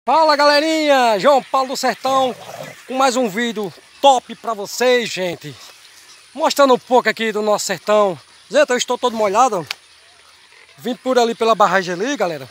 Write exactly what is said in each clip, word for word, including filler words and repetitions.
Fala galerinha, João Paulo do Sertão com mais um vídeo top pra vocês, gente. Mostrando um pouco aqui do nosso sertão. Gente, eu estou todo molhado. Vim por ali pela barragem ali, galera.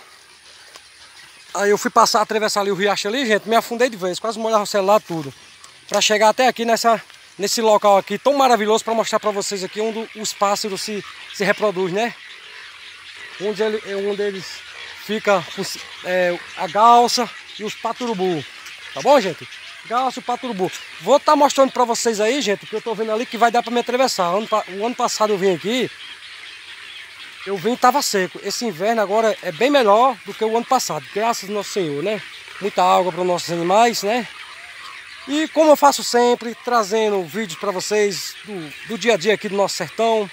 Aí eu fui passar, atravessar ali o riacho ali, gente. Me afundei de vez, quase molhava o celular tudo. Pra chegar até aqui nessa, nesse local aqui tão maravilhoso pra mostrar pra vocês aqui onde os pássaros se, se reproduzem, né? Onde, ele, onde eles ficam é, a galça e os paturubu, tá bom, gente? Galça e paturubu. Vou estar tá mostrando pra vocês aí, gente, que eu tô vendo ali que vai dar pra me atravessar. O ano passado eu vim aqui, eu vim e tava seco. Esse inverno agora é bem melhor do que o ano passado, graças ao nosso Senhor, né? Muita água para os nossos animais, né? E como eu faço sempre, trazendo vídeos para vocês do, do dia a dia aqui do nosso sertão,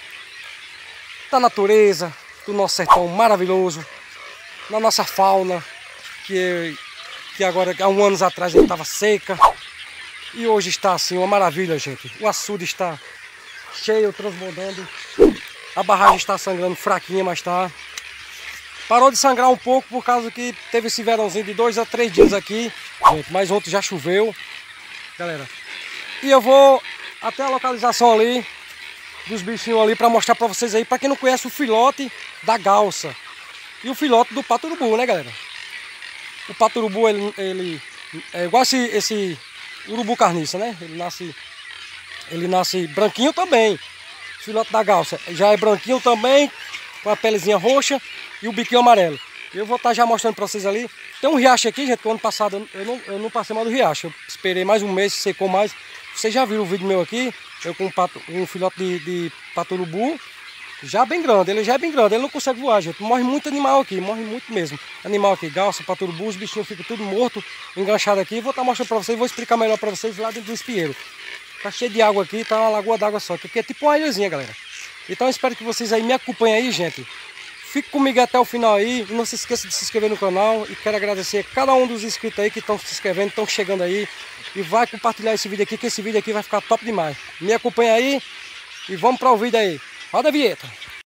da natureza, do nosso sertão maravilhoso, na nossa fauna, que, que agora há um ano atrás estava seca e hoje está assim uma maravilha, gente. O açude está cheio, transbordando, a barragem está sangrando fraquinha, mas está. Parou de sangrar um pouco por causa que teve esse verãozinho de dois a três dias aqui, gente, mas ontem já choveu, galera. E eu vou até a localização ali dos bichinhos ali para mostrar para vocês aí, para quem não conhece, o filhote da galça e o filhote do paturubu, né, galera? O paturubu, ele, ele é igual esse, esse urubu carniça, né? Ele nasce, ele nasce branquinho também. O filhote da galça já é branquinho também, com a pelezinha roxa e o biquinho amarelo. Eu vou estar já mostrando para vocês ali. Tem um riacho aqui, gente, que o ano passado eu não, eu não passei mais do riacho. Eu esperei mais um mês, secou mais. Vocês já viram o vídeo meu aqui, eu com um, pato, um filhote de, de paturubu, já bem grande, ele já é bem grande, ele não consegue voar, gente. Morre muito animal aqui, morre muito mesmo. Animal aqui, galça, paturubu, os bichinhos ficam tudo morto, enganchado aqui. Vou estar mostrando para vocês, vou explicar melhor para vocês lá dentro do espinheiro. Tá cheio de água aqui, tá uma lagoa d'água só, que aqui é tipo uma ilhazinha, galera. Então eu espero que vocês aí me acompanhem aí, gente. Fique comigo até o final aí, e não se esqueça de se inscrever no canal. E quero agradecer a cada um dos inscritos aí que estão se inscrevendo, estão chegando aí. E vai compartilhar esse vídeo aqui, que esse vídeo aqui vai ficar top demais. Me acompanha aí e vamos para o vídeo aí. Roda a vinheta.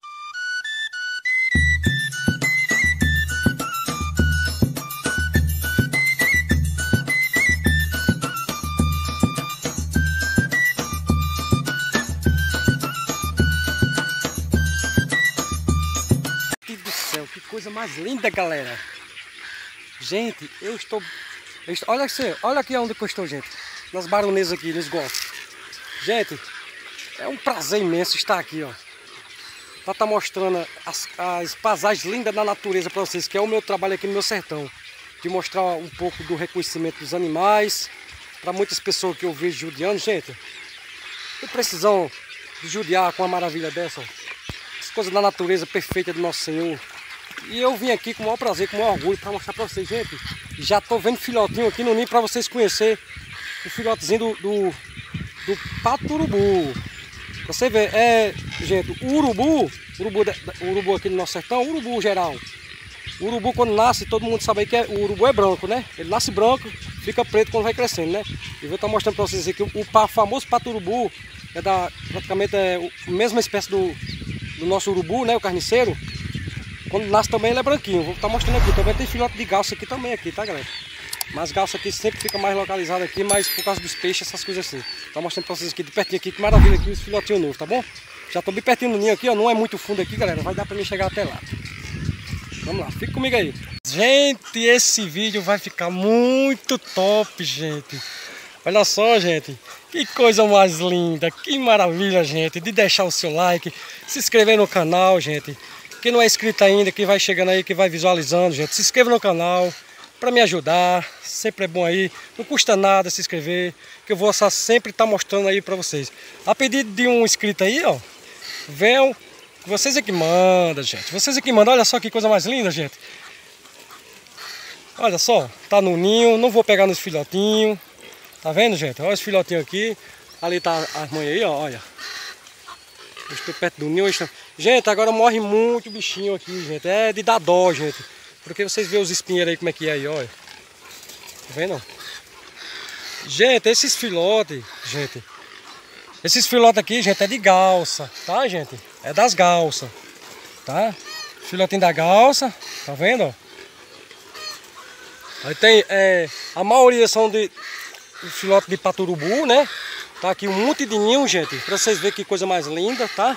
Meu Deus do céu, que coisa mais linda, galera. Gente, eu estou... Eu estou olha, aqui, olha aqui onde eu estou, gente. Nas baronezas aqui, nos golfos. Gente, é um prazer imenso estar aqui, ó. Para estar mostrando as, as paisagens lindas da natureza para vocês, que é o meu trabalho aqui no meu sertão. De mostrar um pouco do reconhecimento dos animais. Para muitas pessoas que eu vejo judiando, gente. Não precisam de judiar com uma maravilha dessa, ó. As coisas da natureza perfeita do nosso Senhor. E eu vim aqui com o maior prazer, com o maior orgulho para mostrar para vocês, gente. Já tô vendo filhotinho aqui no ninho para vocês conhecerem o filhotezinho do, do, do paturubu. Você vê, é, gente, o urubu, urubu, o urubu aqui no nosso sertão, urubu geral. O urubu quando nasce, todo mundo sabe aí que é, o urubu é branco, né? Ele nasce branco, fica preto quando vai crescendo, né? E vou estar mostrando para vocês aqui que o, o famoso paturubu é da, praticamente é a mesma espécie do, do nosso urubu, né? O carniceiro. Quando nasce também ele é branquinho. Vou estar mostrando aqui. Também tem filhote de galça aqui também, aqui, tá, galera? Mas galça aqui sempre fica mais localizada aqui, mas por causa dos peixes, essas coisas assim. Tá mostrando pra vocês aqui de pertinho aqui, que maravilha aqui, os filhotinhos novos, tá bom? Já tô bem pertinho no ninho aqui, ó. Não é muito fundo aqui, galera. Vai dar pra mim chegar até lá. Vamos lá, fica comigo aí. Gente, esse vídeo vai ficar muito top, gente. Olha só, gente. Que coisa mais linda. Que maravilha, gente. De deixar o seu like, se inscrever no canal, gente. Quem não é inscrito ainda, que vai chegando aí, que vai visualizando, gente, se inscreva no canal para me ajudar. Sempre é bom aí, não custa nada se inscrever, que eu vou sempre estar mostrando aí para vocês. A pedido de um inscrito aí, ó, venham, vocês é que mandam, gente. Vocês é que mandam, olha só que coisa mais linda, gente. Olha só, tá no ninho, não vou pegar nos filhotinhos. Tá vendo, gente? Olha os filhotinhos aqui. Ali tá as mães aí, ó, olha. Eu estou perto do ninho. Estou... Gente, agora morre muito bichinho aqui, gente. É de dar dó, gente. Porque vocês veem os espinheiros aí como é que é aí, olha. Tá vendo? Gente, esses filhotes, gente. Esses filhotes aqui, gente, é de galça, tá, gente? É das galças, tá? Filhotinho da galça, tá vendo? Aí tem, é, a maioria são de filhote de paturubu, né? Tá aqui um monte de ninho, gente, pra vocês verem que coisa mais linda, tá?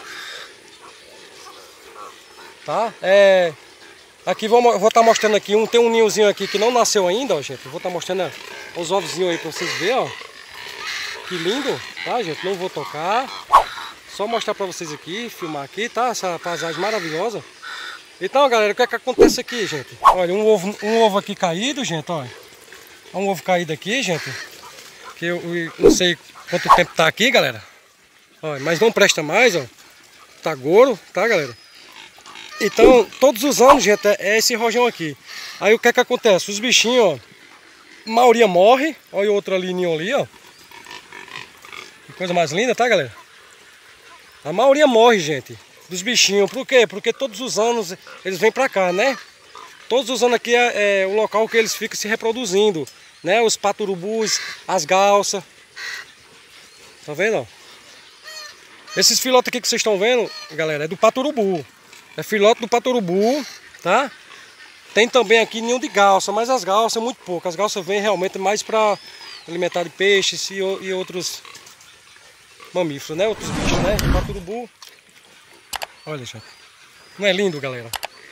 Tá? É, aqui vou estar tá mostrando aqui, um, tem um ninhozinho aqui que não nasceu ainda, ó, gente. Vou estar tá mostrando os ovozinhos aí pra vocês verem, ó. Que lindo, tá, gente? Não vou tocar. Só mostrar pra vocês aqui, filmar aqui, tá? Essa paisagem maravilhosa. Então, galera, o que é que acontece aqui, gente? Olha, um ovo, um ovo aqui caído, gente, olha. Um ovo caído aqui, gente. Que eu, eu não sei quanto tempo tá aqui, galera. Olha, mas não presta mais, ó. Tá goro, tá, galera? Então, todos os anos, gente, é, é esse rojão aqui. Aí o que é que acontece? Os bichinhos, ó, a maioria morre. Olha o outro ali, ninho ali, ó. Que coisa mais linda, tá, galera? A maioria morre, gente, dos bichinhos. Por quê? Porque todos os anos eles vêm pra cá, né? Todos os anos aqui é, é o local que eles ficam se reproduzindo, né? Os paturubus, as galças. Tá vendo, ó? Esses filhotes aqui que vocês estão vendo, galera, é do paturubu. É filhote do paturubu, tá? Tem também aqui ninho de galça, mas as galças é muito pouco. As galças vêm realmente mais para alimentar de peixes e, e outros mamíferos, né? Outros bichos, né? Paturubu. Olha, gente. Não é lindo, galera?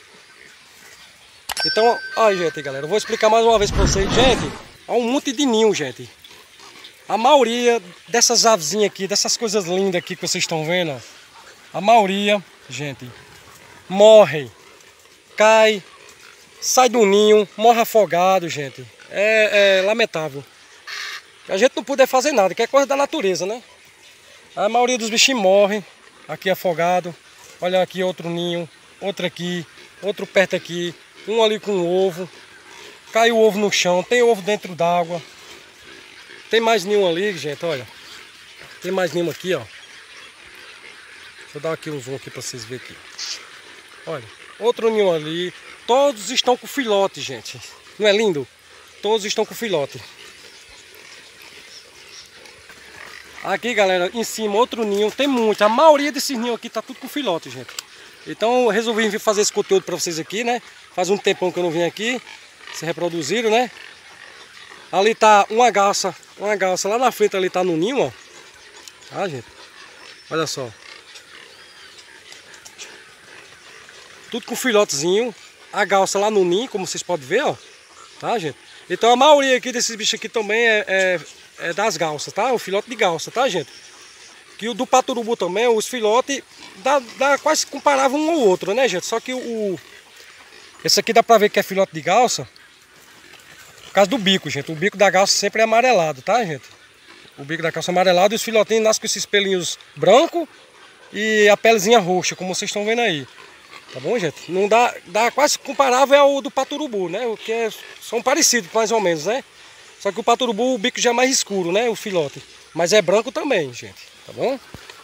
Então, aí, gente, galera. Eu vou explicar mais uma vez para vocês. Gente, há um monte de ninho, gente. A maioria dessas avezinhas aqui, dessas coisas lindas aqui que vocês estão vendo, ó, a maioria, gente, morre, cai, sai do ninho, morre afogado, gente. É, é lamentável. A gente não puder fazer nada, que é coisa da natureza, né? A maioria dos bichinhos morrem aqui afogado. Olha aqui outro ninho, outro aqui, outro perto aqui, um ali com ovo. Caiu o ovo no chão, tem ovo dentro d'água. Tem mais ninho ali, gente, olha. Tem mais ninho aqui, ó. Deixa eu dar aqui um zoom aqui para vocês verem aqui. Olha, outro ninho ali. Todos estão com filhote, gente. Não é lindo? Todos estão com filhote. Aqui, galera, em cima outro ninho. Tem muito. A maioria desses ninhos aqui tá tudo com filhote, gente. Então eu resolvi vir fazer esse conteúdo para vocês aqui, né? Faz um tempão que eu não vim aqui. Se reproduziram, né? Ali tá uma garça, uma garça lá na frente ali tá no ninho, ó. Tá, gente? Olha só. Tudo com filhotezinho. A garça lá no ninho, como vocês podem ver, ó. Tá, gente? Então a maioria aqui desses bichos aqui também é, é, é das garças, tá? O filhote de garça, tá, gente? Que o do paturubu também, os filhotes dá, dá quase comparável um ao outro, né, gente? Só que o... Esse aqui dá pra ver que é filhote de garça. Por causa do bico, gente. O bico da garça sempre é amarelado, tá, gente? O bico da garça é amarelado e os filhotinhos nascem com esses pelinhos brancos e a pelezinha roxa, como vocês estão vendo aí. Tá bom, gente? Não dá, dá quase comparável ao do paturubu, né? O que é, são parecidos, mais ou menos, né? Só que o paturubu, o bico já é mais escuro, né? O filhote. Mas é branco também, gente. Tá bom?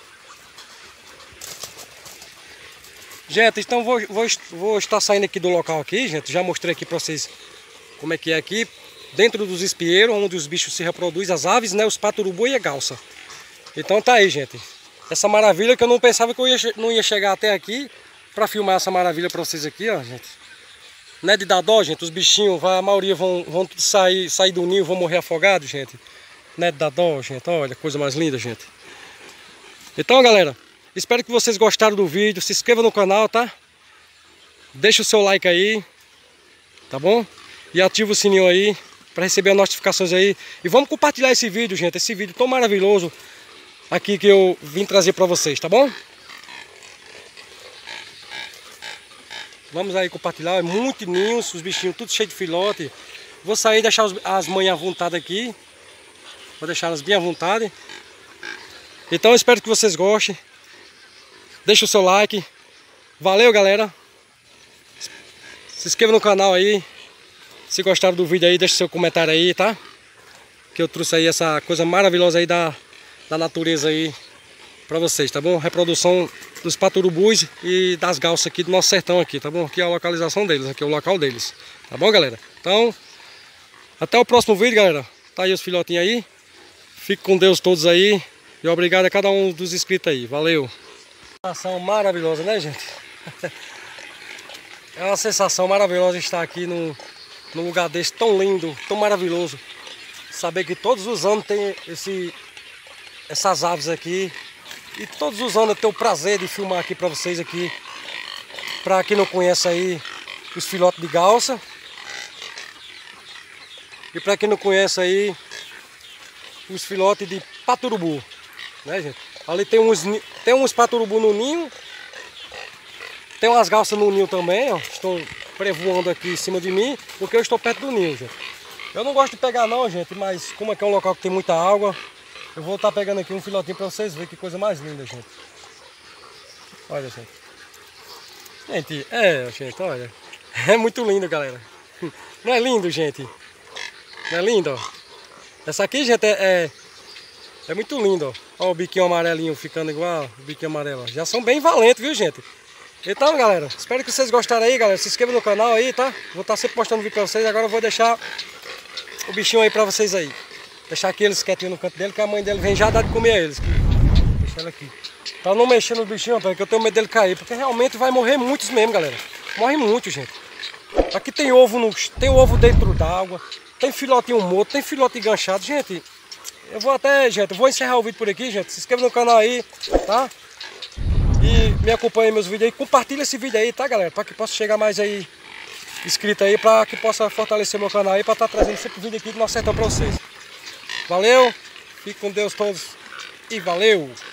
Gente, então vou, vou, vou estar saindo aqui do local aqui, gente. Já mostrei aqui pra vocês como é que é aqui. Dentro dos espinheiros, onde os bichos se reproduzem, as aves, né? Os paturubu e a galça. Então tá aí, gente. Essa maravilha que eu não pensava que eu ia, não ia chegar até aqui pra filmar essa maravilha pra vocês aqui, ó, gente. Não é de dar dó, gente? Os bichinhos, a maioria vão, vão sair, sair do ninho, vão morrer afogados, gente. Não é de dar dó, gente. Olha, coisa mais linda, gente. Então, galera, espero que vocês gostaram do vídeo. Se inscreva no canal, tá? Deixa o seu like aí, tá bom? E ativa o sininho aí para receber as notificações aí. E vamos compartilhar esse vídeo, gente. Esse vídeo tão maravilhoso aqui que eu vim trazer para vocês, tá bom? Vamos aí compartilhar. É muito ninhos, os bichinhos tudo cheio de filhote. Vou sair e deixar as mães à vontade aqui. Vou deixar elas bem à vontade. Então eu espero que vocês gostem. Deixa o seu like. Valeu, galera. Se inscreva no canal aí. Se gostaram do vídeo aí, deixa seu comentário aí, tá? Que eu trouxe aí essa coisa maravilhosa aí da, da natureza aí pra vocês, tá bom? Reprodução dos paturubus e das galças aqui do nosso sertão aqui, tá bom? Aqui é a localização deles, aqui é o local deles. Tá bom, galera? Então, até o próximo vídeo, galera. Tá aí os filhotinhos aí. Fique com Deus todos aí. E obrigado a cada um dos inscritos aí. Valeu! Sensação maravilhosa, né, gente? É uma sensação maravilhosa estar aqui no, num lugar desse tão lindo, tão maravilhoso. Saber que todos os anos tem esse, essas aves aqui. E todos os anos eu tenho o prazer de filmar aqui para vocês aqui. Para quem não conhece aí, os filhotes de garça. E para quem não conhece aí, os filhotes de paturubu. Né, gente? Ali tem uns, tem uns paturubu no ninho. Tem umas garças no ninho também, ó. Estão prevoando aqui em cima de mim, porque eu estou perto do ninho, gente. Eu não gosto de pegar não, gente, mas como aqui é um local que tem muita água, eu vou estar pegando aqui um filhotinho para vocês verem que coisa mais linda, gente. Olha, gente. Gente, é, gente, olha. É muito lindo, galera. Não é lindo, gente? Não é lindo, ó? Essa aqui, gente, é, é, é muito lindo, ó. Ó o biquinho amarelinho ficando igual, o biquinho amarelo. Já são bem valentes, viu, gente? Então, galera, espero que vocês gostaram aí, galera. Se inscreva no canal aí, tá? Vou estar sempre postando vídeo pra vocês. Agora eu vou deixar o bichinho aí pra vocês aí. Deixar aqui eles quietinhos no canto dele, que a mãe dele vem já dar de comer a eles. Deixa ela aqui. Pra não mexer no bichinho, porque eu tenho medo dele cair. Porque realmente vai morrer muitos mesmo, galera. Morre muito, gente. Aqui tem ovo, no, tem ovo dentro d'água. Tem filhotinho morto, tem filhote enganchado. Gente, eu vou até, gente, eu vou encerrar o vídeo por aqui, gente. Se inscreva no canal aí, tá? E me acompanhe nos meus vídeos aí. Compartilha esse vídeo aí, tá, galera? Para que possa chegar mais aí inscrito aí, para que possa fortalecer meu canal aí, para estar trazendo sempre vídeo aqui do nosso sertão para vocês. Valeu, fique com Deus todos e valeu!